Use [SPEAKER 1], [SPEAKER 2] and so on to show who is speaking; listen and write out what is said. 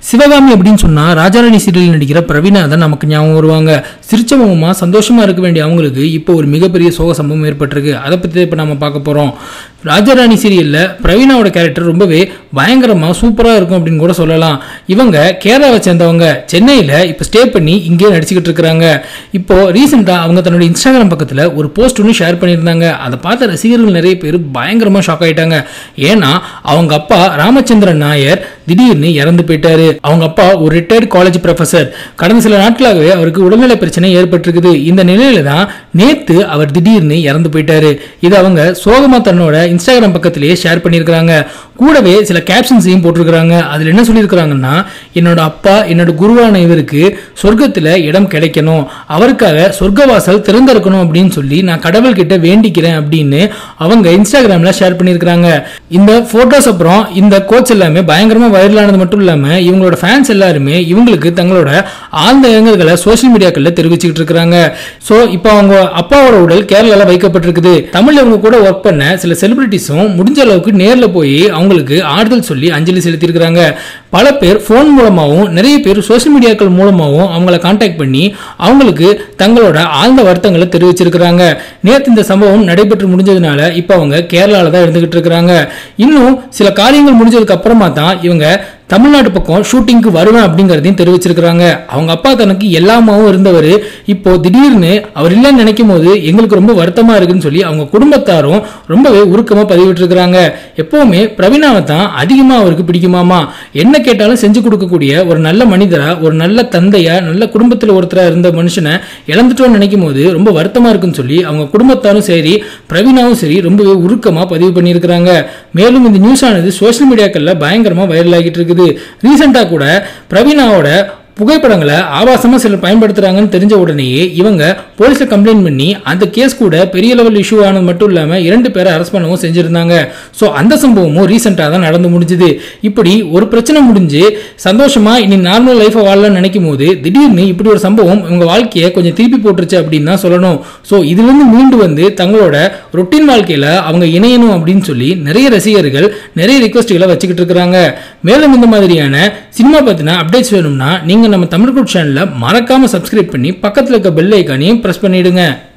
[SPEAKER 1] சிவகாமி அப்படின்னு சொன்னா ராஜாராணி சீரியல் நடிக்கிற பிரவீனா தான் நமக்கு ஞாபகம் வருவாங்க. சிரிச்ச முகமா சந்தோஷமா இருக்க வேண்டிய அவங்களுக்கு இப்போ ஒரு மிகப்பெரிய சோக சம்பவம் ஏற்பட்டிருக்கு. அதை பத்தி இப்ப நம்ம பார்க்க போறோம். ராஜாராணி சீரியல்ல பிரவீனாவோட கேரக்டர் ரொம்பவே பயங்கரமா சூப்பரா இருக்கும் அப்படின்னு கூட சொல்லலாம். இவங்க கேரளாவை சேர்ந்தவங்க, சென்னையில இப்ப ஸ்டே பண்ணி இங்கே நடிச்சுக்கிட்டு இருக்காங்க. இப்போ ரீசெண்டா அவங்க தன்னோட இன்ஸ்டாகிராம் பக்கத்துல ஒரு போஸ்ட் ஒன்று ஷேர் பண்ணியிருந்தாங்க. அதை பார்த்த ரசிகர்கள் நிறைய பேர் பயங்கரமா ஷாக் ஆயிட்டாங்க. ஏன்னா அவங்க அப்பா ராமச்சந்திரன் நாயர் திடீர்னு இறந்து போயிட்டாரு. அவங்க அப்பா ஒரு ரிட்டையர்டு காலேஜ் ப்ரொஃபசர். கடந்த சில நாட்களாகவே அவருக்கு உடல்நல பிரச்சனை ஏற்பட்டிருக்குது. இந்த நிலையில தான் நேத்து அவர் திடீர்னு இறந்து போயிட்டாரு. இது அவங்க சோகமா தன்னோட இன்ஸ்டாகிராம் பக்கத்திலேயே ஷேர் பண்ணியிருக்காங்க. கூடவே சில கேப்ஷன்ஸையும் போட்டிருக்காங்க. அதுல என்ன சொல்லியிருக்காங்கன்னா, என்னோட அப்பா என்னோட குருவான இவருக்கு சொர்க்கத்துல இடம் கிடைக்கணும், அவருக்காக சொர்க்கவாசல் திறந்திருக்கணும் அப்படின்னு சொல்லி நான் கடவுள் கிட்ட வேண்டிக்கிறேன் அப்படின்னு அவங்க இன்ஸ்டாகிராம்ல ஷேர் பண்ணியிருக்காங்க. இந்த போட்டோஸ் அப்புறம் இந்த கோட்ஸ் எல்லாமே பயங்கரமா வைரலானது மட்டும் இல்லாம இவங்களோட ஃபேன்ஸ் எல்லாருமே இவங்களுக்கு தங்களோட ஆழ்ந்த இரங்கல்களை சோசியல் மீடியாக்கள்ல தெரிவிச்சுக்கிட்டு இருக்காங்க. சோ இப்போ அவங்க அப்பாவோட உடல் கேரளால வைக்கப்பட்டிருக்குது. தமிழ்ல இவங்க கூட ஒர்க் பண்ண சில செலிபிரிட்டிஸும் முடிஞ்ச அளவுக்கு நேர்ல போய் அவங்களுக்கு ஆறுதல் சொல்லி அஞ்சலி செலுத்தியிருக்கிறாங்க. பல பேர் போன் மூலமாகவும் நிறைய பேர் சோசியல் மீடியாக்கள் மூலமாகவும் அவங்கள கான்டாக்ட் பண்ணி அவங்களுக்கு தங்களோட ஆழ்ந்த வருத்தங்களை தெரிவிச்சிருக்கிறாங்க. நேற்று இந்த சம்பவம் நடைபெற்று முடிஞ்சதுனால இப்ப அவங்க கேரளால தான் இருந்துகிட்டு இருக்கிறாங்க. இன்னும் சில காரியங்கள் முடிஞ்சதுக்கு அப்புறமா தான் இவங்க தமிழ்நாடு பக்கம் ஷூட்டிங்க்கு வருவேன் அப்படிங்கறதையும் தெரிவிச்சிருக்காங்க. அவங்க அப்பா தனக்கு எல்லாமாவும் இருந்தவர் இப்போ திடீர்னு அவர் இல்லைன்னு நினைக்கும் போது எங்களுக்கு ரொம்ப வருத்தமா இருக்குன்னு சொல்லி அவங்க குடும்பத்தாரும் ரொம்பவே உருக்கமா பதிவிட்டு இருக்காங்க. எப்பவுமே பிரவீனாவை தான் அதிகமா அவருக்கு பிடிக்குமாமா. என்ன கேட்டாலும் செஞ்சு கொடுக்கக்கூடிய ஒரு நல்ல மனிதரா, ஒரு நல்ல தந்தையா, நல்ல குடும்பத்தில் ஒருத்தரா இருந்த மனுஷனை இழந்துட்டோம்னு நினைக்கும் போது ரொம்ப வருத்தமா இருக்குன்னு சொல்லி அவங்க குடும்பத்தாரும் சரி பிரவீனாவும் சரி ரொம்பவே உருக்கமா பதிவு பண்ணியிருக்கிறாங்க. மேலும் இந்த நியூஸ் ஆனது சோசியல் மீடியாக்கள்ல பயங்கரமா வைரல் ஆகிட்டு இருக்குது. ரீசெண்டா கூட பிரவீனாவோட புகைப்படங்களை ஆபாசமா சிலர் பயன்படுத்துறாங்கன்னு தெரிஞ்ச உடனேயே இவங்க போலீஸை கம்ப்ளைண்ட் பண்ணி அந்த கேஸ் கூட பெரிய லெவல் இஷ்யூ ஆனது மட்டும் இல்லாம 2 பேரை அரெஸ்ட் பண்ணவும் செஞ்சிருந்தாங்க. சோ அந்த சம்பவமும் ரீசெண்டா தான் நடந்து முடிஞ்சது. இப்படி ஒரு பிரச்சனை முடிஞ்சு சந்தோஷமா இனி நார்மல் லைஃப் வாழலாம்னு நினைக்கும் போது திடீர்னு இப்படி ஒரு சம்பவம் உங்க வாழ்க்கையை கொஞ்சம் திருப்பி போட்டுருச்சு அப்படின்னு தான் சொல்லணும். சோ இதுல இருந்து மீண்டு வந்து தங்களோட ரொட்டீன் வாழ்க்கையில அவங்க இணையணும் அப்படின்னு சொல்லி நிறைய ரசிகர்கள் நிறைய ரிக்வெஸ்ட்களை வச்சுக்கிட்டு இருக்காங்க. மேலும் இந்த மாதிரியான சினிமா பத்தின அப்டேட்ஸ் வேணும்னா நீங்க நம்ம தமிழ் க்ரௌட் சேனலை மறக்காம சப்ஸ்கிரைப் பண்ணி பக்கத்துல இருக்க பெல் ஐகானையும் பிரஸ் பண்ணிடுங்க.